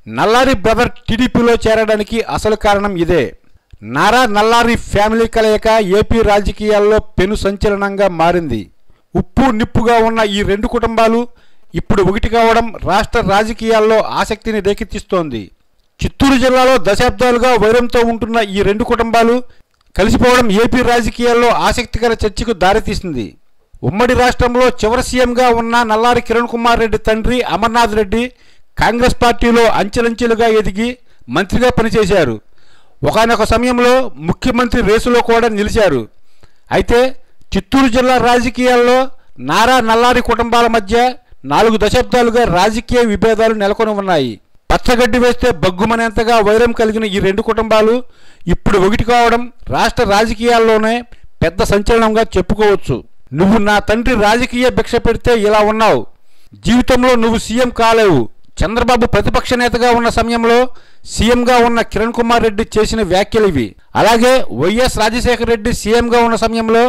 Nallari brother టీడీపీలో చేరడానికి అసలు కారణం ఇదే. నారా నల్లారి ఫ్యామిలీ కలయిక ఏపీ రాజకీయాల్లో పెను సంచలనంగా మారింది. ఉప్పు నిప్పుగా ఉన్న ఈ రెండు కుటుంబాలు ఇప్పుడు ఒకటి కావడం రాష్ట్ర రాజకీయాల్లో ఆసక్తిని రేకెత్తిస్తోంది. చిత్తూరు జిల్లాలో దశాబ్దాలుగా వైరంతో ఉంటున్న ఈ రెండు కుటుంబాలు కలిసిపోవడం ఏపీ రాజకీయాల్లో ఆసక్తికర చర్చకు దారితీసింది. ఉమ్మడి రాష్ట్రంలో చివరి సీఎంగా ఉన్న నల్లారి కిరణ్ కుమార్ రెడ్డి తండ్రి అమర్నాథ్ రెడ్డి కాంగ్రెస్ పార్టీలో అంచెలంచెలుగా ఎదిగి మంత్రిగా పనిచేశారు. ఒకానొక సమయంలో ముఖ్యమంత్రి రేసులో కూడా నిలిచారు. అయితే చిత్తూరు జిల్లా రాజకీయాల్లో నారా నల్లారి కుటుంబాల మధ్య 4 దశాబ్దాలుగా రాజకీయ విభేదాలు నెలకొని ఉన్నాయి. పచ్చగడ్డి వేస్తే బగ్గుమనేంతగా వైరం కలిగిన ఈ రెండు కుటుంబాలు ఇప్పుడు ఒకటి కావడం రాష్ట్ర రాజకీయాల్లోనే పెద్ద సంచలనంగా చెప్పుకోవచ్చు. నువ్వు నా తండ్రి రాజకీయ భిక్ష పెడితే ఇలా ఉన్నావు, జీవితంలో నువ్వు సీఎం కాలేవు. చంద్రబాబు ప్రతిపక్ష నేతగా ఉన్న సమయంలో సీఎంగా ఉన్న కిరణ్ కుమార్ రెడ్డి చేసిన వ్యాఖ్యలు ఇవి. అలాగే వైఎస్ రాజశేఖర రెడ్డి సీఎంగా ఉన్న సమయంలో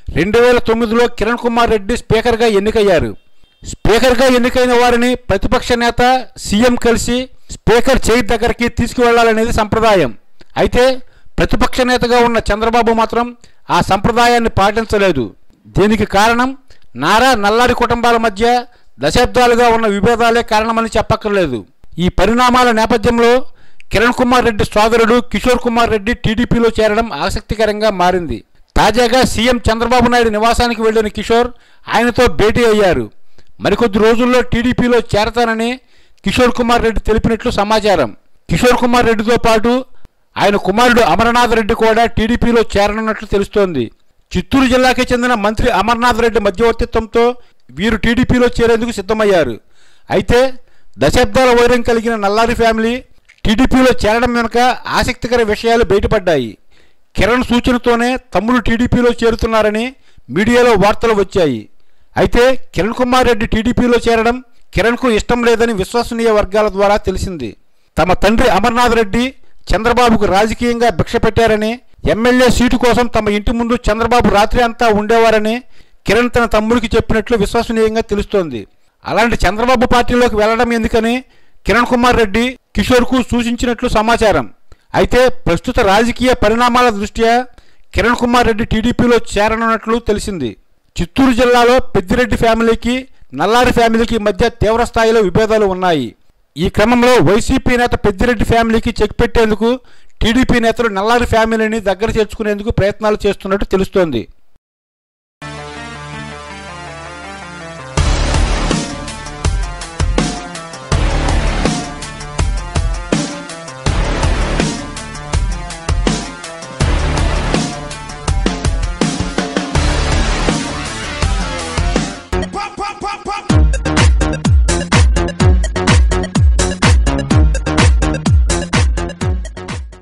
2009లో కిరణ్ కుమార్ రెడ్డి స్పీకర్గా ఎన్నికయ్యారు. స్పీకర్గా ఎన్నికైన వారిని ప్రతిపక్ష నేత సీఎం కలిసి స్పీకర్ చేయి దగ్గరికి తీసుకువెళ్లాలనేది సంప్రదాయం. అయితే ప్రతిపక్ష నేతగా ఉన్న చంద్రబాబు మాత్రం ఆ సంప్రదాయాన్ని పాటించలేదు. దీనికి కారణం నారా నల్లారి కుటుంబాల మధ్య దశాబ్దాలుగా ఉన్న విభేదాలే కారణమని చెప్పక్కర్లేదు. ఈ పరిణామాల నేపథ్యంలో కిరణ్ కుమార్ రెడ్డి సోదరుడు కిషోర్ కుమార్ రెడ్డి టీడీపీలో చేరడం ఆసక్తికరంగా మారింది. తాజాగా సీఎం చంద్రబాబు నాయుడు నివాసానికి వెళ్లిన కిషోర్ ఆయనతో భేటీ అయ్యారు. మరికొద్ది రోజుల్లో టీడీపీలో చేరతానని కిషోర్ కుమార్ రెడ్డి తెలిపినట్లు సమాచారం. కిషోర్ కుమార్ రెడ్డితో పాటు ఆయన కుమారుడు అమర్నాథ్ రెడ్డి కూడా టీడీపీలో చేరనున్నట్లు తెలుస్తోంది. చిత్తూరు జిల్లాకి చెందిన మంత్రి అమర్నాథ్ రెడ్డి మధ్యవర్తిత్వంతో వీరు టీడీపీలో చేరేందుకు సిద్ధమయ్యారు. అయితే దశాబ్దాల వైరం కలిగిన నల్లారి ఫ్యామిలీ టీడీపీలో చేరడం వెనుక ఆసక్తికర విషయాలు బయటపడ్డాయి. కిరణ్ సూచనతోనే తమ్ముడు టీడీపీలో చేరుతున్నారని మీడియాలో వార్తలు వచ్చాయి. అయితే కిరణ్ కుమార్ రెడ్డి టీడీపీలో చేరడం కిరణ్కు ఇష్టం లేదని విశ్వసనీయ వర్గాల ద్వారా తెలిసింది. తమ తండ్రి అమర్నాథ్ రెడ్డి చంద్రబాబుకు రాజకీయంగా భిక్ష పెట్టారని, ఎమ్మెల్యే సీటు కోసం తమ ఇంటి ముందు చంద్రబాబు రాత్రి అంతా ఉండేవారని కిరణ్ తన తమ్ముడికి చెప్పినట్లు విశ్వసనీయంగా తెలుస్తోంది. అలాంటి చంద్రబాబు పార్టీలోకి వెళ్లడం ఎందుకని కిరణ్ కుమార్ రెడ్డి కిషోర్కు సూచించినట్లు సమాచారం. అయితే ప్రస్తుత రాజకీయ పరిణామాల దృష్ట్యా కిరణ్ కుమార్ రెడ్డి టీడీపీలో చేరనున్నట్లు తెలిసింది. చిత్తూరు జిల్లాలో పెద్దిరెడ్డి ఫ్యామిలీకి నల్లారి ఫ్యామిలీకి మధ్య తీవ్ర స్థాయిలో విభేదాలు ఉన్నాయి. ఈ క్రమంలో వైసీపీ నేత పెద్దిరెడ్డి ఫ్యామిలీకి చెక్ పెట్టేందుకు టీడీపీ నేతలు నల్లారి ఫ్యామిలీని దగ్గర చేర్చుకునేందుకు ప్రయత్నాలు చేస్తున్నట్టు తెలుస్తోంది.